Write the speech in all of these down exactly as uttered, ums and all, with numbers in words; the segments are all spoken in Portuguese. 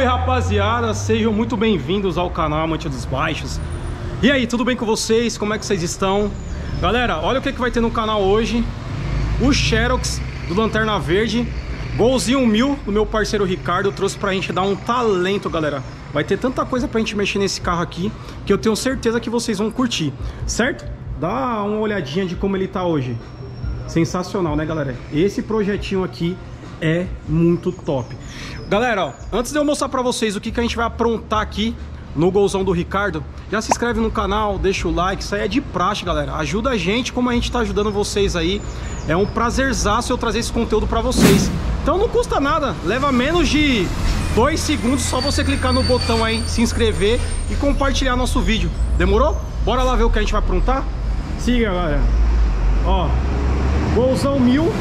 Salve, rapaziada, sejam muito bem-vindos ao canal Amante dos Baixos. E aí, tudo bem com vocês? Como é que vocês estão? Galera, olha o que, que vai ter no canal hoje. O Xerox do Lanterna Verde Golzinho mil do meu parceiro Ricardo trouxe pra gente dar um talento, galera. Vai ter tanta coisa pra gente mexer nesse carro aqui que eu tenho certeza que vocês vão curtir, certo? Dá uma olhadinha de como ele tá hoje. Sensacional, né, galera? Esse projetinho aqui é muito top. Galera, ó, antes de eu mostrar pra vocês o que, que a gente vai aprontar aqui no Golzão do Ricardo, já se inscreve no canal, deixa o like, isso aí é de praxe, galera. Ajuda a gente como a gente tá ajudando vocês aí. É um prazerzaço eu trazer esse conteúdo pra vocês. Então não custa nada, leva menos de dois segundos, só você clicar no botão aí, se inscrever e compartilhar nosso vídeo. Demorou? Bora lá ver o que a gente vai aprontar? Siga, galera. Ó, Golzão mil,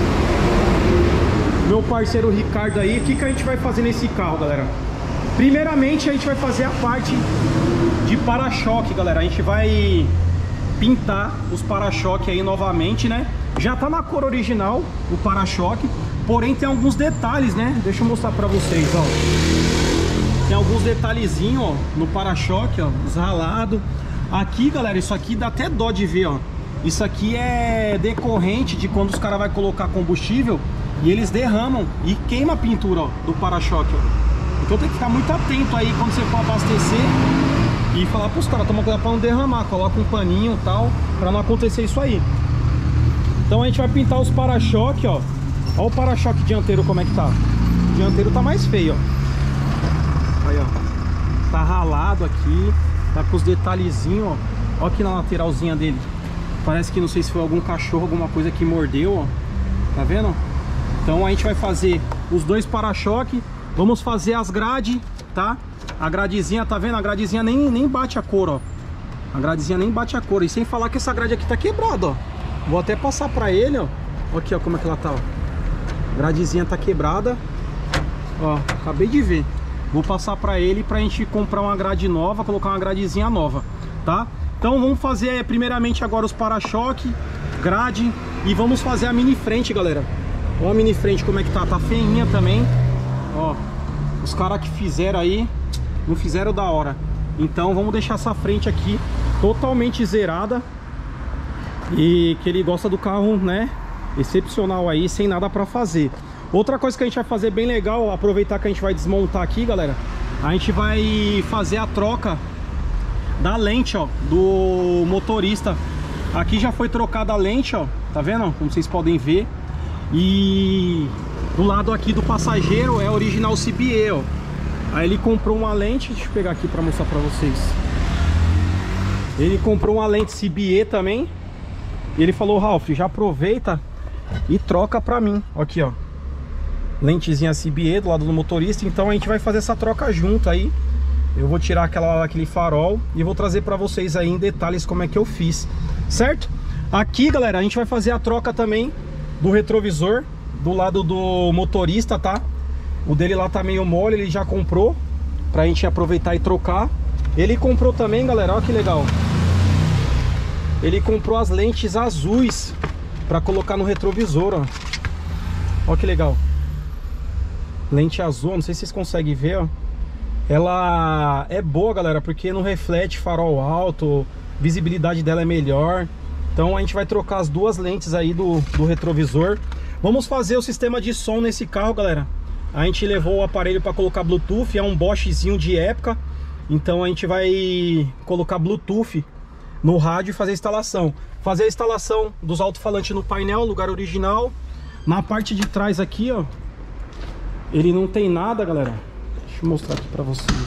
meu parceiro Ricardo aí. O que, que a gente vai fazer nesse carro, galera? Primeiramente a gente vai fazer a parte de para-choque, galera. A gente vai pintar os para-choque aí novamente, né? Já tá na cor original o para-choque, porém tem alguns detalhes, né? Deixa eu mostrar pra vocês, ó. Tem alguns detalhezinhos, ó, no para-choque, ó, ralado. Aqui, galera, isso aqui dá até dó de ver, ó. Isso aqui é decorrente de quando os caras vão colocar combustível e eles derramam e queima a pintura, ó, do para-choque, ó. Então tem que ficar muito atento aí quando você for abastecer e falar pros caras, toma cuidado pra não derramar, coloca um paninho e tal, pra não acontecer isso aí. Então a gente vai pintar os para-choque, ó. Olha o para-choque dianteiro como é que tá. O dianteiro tá mais feio, ó. Aí, ó. Tá ralado aqui, tá com os detalhezinhos, ó. Ó aqui na lateralzinha dele. Parece que não sei se foi algum cachorro, alguma coisa que mordeu, ó. Tá vendo? Então a gente vai fazer os dois para-choque. Vamos fazer as grades, tá? A gradezinha, tá vendo? A gradezinha nem, nem bate a cor, ó. A gradezinha nem bate a cor. E sem falar que essa grade aqui tá quebrada, ó. Vou até passar pra ele, ó. Aqui, ó, como é que ela tá, ó. A gradezinha tá quebrada. Ó, acabei de ver. Vou passar pra ele pra gente comprar uma grade nova, colocar uma gradezinha nova, tá? Então vamos fazer primeiramente agora os para-choque, grade. E vamos fazer a mini frente, galera. Ó a mini frente como é que tá. Tá feinha também. Ó, os caras que fizeram aí não fizeram da hora. Então vamos deixar essa frente aqui totalmente zerada. E que ele gosta do carro, né, excepcional aí, sem nada pra fazer. Outra coisa que a gente vai fazer bem legal, aproveitar que a gente vai desmontar aqui, galera, a gente vai fazer a troca da lente, ó, do motorista. Aqui já foi trocada a lente, ó, tá vendo? Como vocês podem ver. E do lado aqui do passageiro é original C B E, ó. Aí ele comprou uma lente, deixa eu pegar aqui pra mostrar pra vocês. Ele comprou uma lente C B E também. E ele falou, Ralph, já aproveita e troca pra mim. Aqui, ó, lentezinha C B E do lado do motorista. Então a gente vai fazer essa troca junto aí. Eu vou tirar aquela, aquele farol e vou trazer pra vocês aí em detalhes como é que eu fiz, certo? Aqui, galera, a gente vai fazer a troca também do retrovisor do lado do motorista, tá? O dele lá tá meio mole, ele já comprou pra gente aproveitar e trocar. Ele comprou também, galera, olha que legal. Ele comprou as lentes azuis pra colocar no retrovisor, ó. Olha que legal. Lente azul, não sei se vocês conseguem ver, ó. Ela é boa, galera, porque não reflete farol alto, visibilidade dela é melhor. Então a gente vai trocar as duas lentes aí do, do retrovisor. Vamos fazer o sistema de som nesse carro, galera. A gente levou o aparelho para colocar Bluetooth, é um Boschzinho de época. Então a gente vai colocar Bluetooth no rádio e fazer a instalação. Fazer a instalação dos alto-falantes no painel, lugar original. Na parte de trás aqui, ó, ele não tem nada, galera. Deixa eu mostrar aqui para vocês.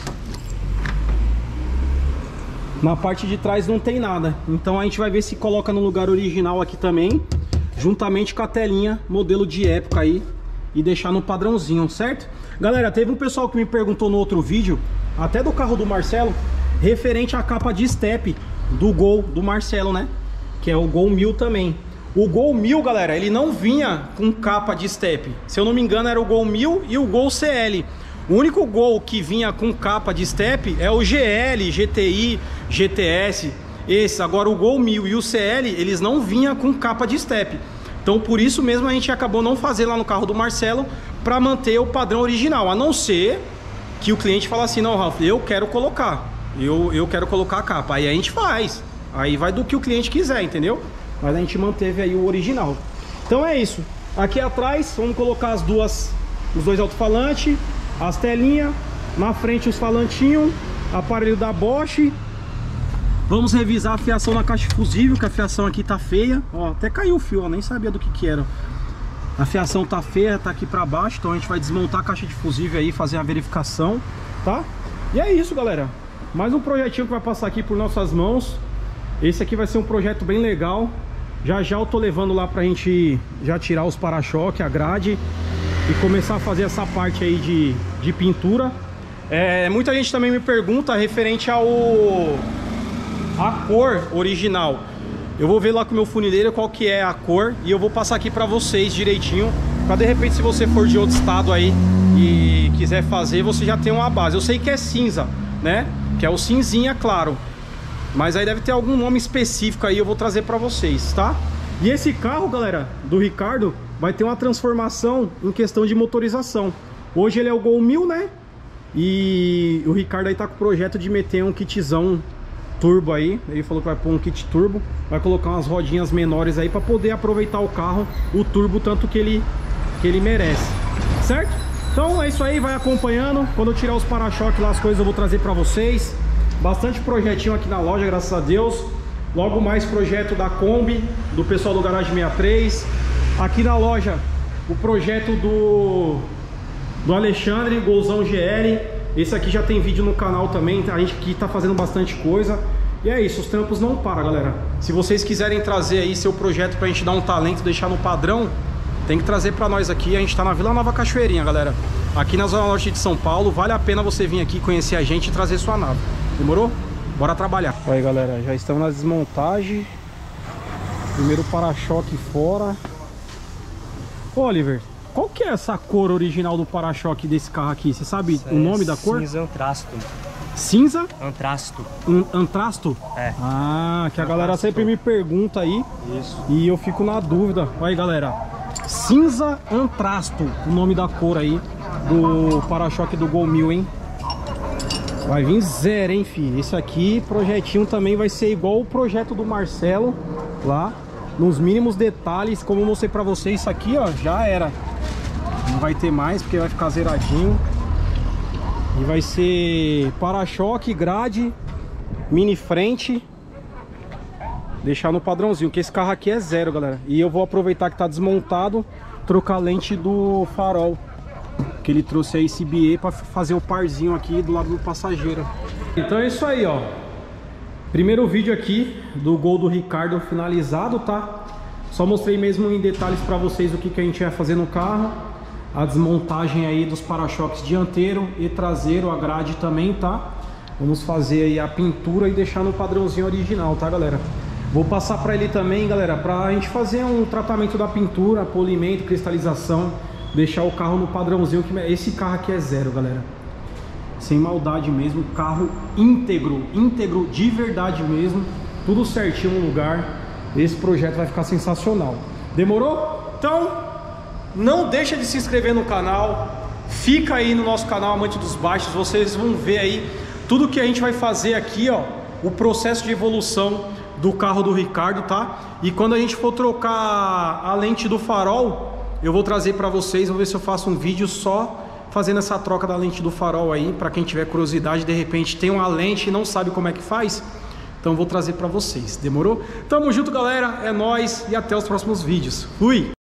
Na parte de trás não tem nada. Então a gente vai ver se coloca no lugar original aqui também, juntamente com a telinha modelo de época aí, e deixar no padrãozinho, certo? Galera, teve um pessoal que me perguntou no outro vídeo, até do carro do Marcelo, referente à capa de step do Gol do Marcelo, né? Que é o Gol mil também. O Gol mil, galera, ele não vinha com capa de step. Se eu não me engano, era o Gol mil e o Gol C L. O único Gol que vinha com capa de step é o G L, G T I, G T S. Esse, agora o Gol mil e o C L, eles não vinham com capa de step. Então por isso mesmo a gente acabou não fazendo lá no carro do Marcelo, para manter o padrão original. A não ser que o cliente fala assim, não, Ralf, eu quero colocar, eu, eu quero colocar a capa. Aí a gente faz, aí vai do que o cliente quiser, entendeu? Mas a gente manteve aí o original. Então é isso. Aqui atrás, vamos colocar as duas, os dois alto-falantes, as telinhas, na frente os falantinhos, aparelho da Bosch. Vamos revisar a fiação na caixa de fusível, que a fiação aqui tá feia. Ó, até caiu o fio, ó, nem sabia do que que era. A fiação tá feia, tá aqui pra baixo, então a gente vai desmontar a caixa de fusível aí, fazer a verificação, tá? E é isso, galera. Mais um projetinho que vai passar aqui por nossas mãos. Esse aqui vai ser um projeto bem legal. Já já eu tô levando lá pra gente já tirar os para-choque, a grade e começar a fazer essa parte aí de, de pintura. É, muita gente também me pergunta referente ao a cor original. Eu vou ver lá com o meu funileiro qual que é a cor e eu vou passar aqui pra vocês direitinho, pra de repente, se você for de outro estado aí e quiser fazer, você já tem uma base. Eu sei que é cinza, né? Que é o cinzinha, claro. Mas aí deve ter algum nome específico aí, eu vou trazer pra vocês, tá? E esse carro, galera, do Ricardo, vai ter uma transformação em questão de motorização. Hoje ele é o Gol mil, né? E o Ricardo aí tá com o projeto de meter um kitzão turbo aí. Ele falou que vai pôr um kit turbo, vai colocar umas rodinhas menores aí pra poder aproveitar o carro, o turbo, tanto que ele, que ele merece, certo? Então é isso aí, vai acompanhando. Quando eu tirar os para-choques lá, as coisas eu vou trazer pra vocês. Bastante projetinho aqui na loja, graças a Deus. Logo mais projeto da Kombi, do pessoal do Garage sessenta e três. Aqui na loja, o projeto do, do Alexandre, Golzão G L. Esse aqui já tem vídeo no canal também. A gente aqui tá fazendo bastante coisa. E é isso, os trampos não param, galera. Se vocês quiserem trazer aí seu projeto pra gente dar um talento, deixar no padrão, tem que trazer pra nós aqui. A gente tá na Vila Nova Cachoeirinha, galera. Aqui na Zona Norte de São Paulo. Vale a pena você vir aqui conhecer a gente e trazer sua nave. Demorou? Bora trabalhar. Aí, galera, já estamos na desmontagem. Primeiro para-choque fora. Ô, Oliver, qual que é essa cor original do para-choque desse carro aqui? Você sabe Isso o nome é da cor? Cinza antrasto. Cinza? Antrasto. Um, antrasto? É. Ah, que a galera sempre me pergunta aí. Isso. E eu fico na dúvida. Olha aí, galera. Cinza antrasto, o nome da cor aí do para-choque do Gol mil, hein? Vai vir zero, hein, filho? Esse aqui, projetinho também vai ser igual o projeto do Marcelo lá, nos mínimos detalhes. Como eu mostrei pra vocês, isso aqui, ó, já era. Não vai ter mais, porque vai ficar zeradinho. E vai ser para-choque, grade, mini frente. Deixar no padrãozinho, que esse carro aqui é zero, galera. E eu vou aproveitar que tá desmontado, trocar a lente do farol, que ele trouxe aí esse B E para fazer o parzinho aqui do lado do passageiro. Então é isso aí, ó. Primeiro vídeo aqui do Gol do Ricardo finalizado, tá? Só mostrei mesmo em detalhes para vocês o que, que a gente vai fazer no carro. A desmontagem aí dos para-choques dianteiro e traseiro, a grade também, tá? Vamos fazer aí a pintura e deixar no padrãozinho original, tá, galera? Vou passar para ele também, galera, pra gente fazer um tratamento da pintura, polimento, cristalização. Deixar o carro no padrãozinho. Que esse carro aqui é zero, galera. Sem maldade mesmo. Carro íntegro. Íntegro de verdade mesmo. Tudo certinho no lugar. Esse projeto vai ficar sensacional. Demorou? Então, não deixa de se inscrever no canal. Fica aí no nosso canal Amante dos Baixos. Vocês vão ver aí tudo que a gente vai fazer aqui, ó. O processo de evolução do carro do Ricardo, tá? E quando a gente for trocar a lente do farol, eu vou trazer para vocês, vou ver se eu faço um vídeo só fazendo essa troca da lente do farol aí, para quem tiver curiosidade, de repente tem uma lente e não sabe como é que faz, então eu vou trazer para vocês, demorou? Tamo junto, galera, é nóis e até os próximos vídeos. Fui!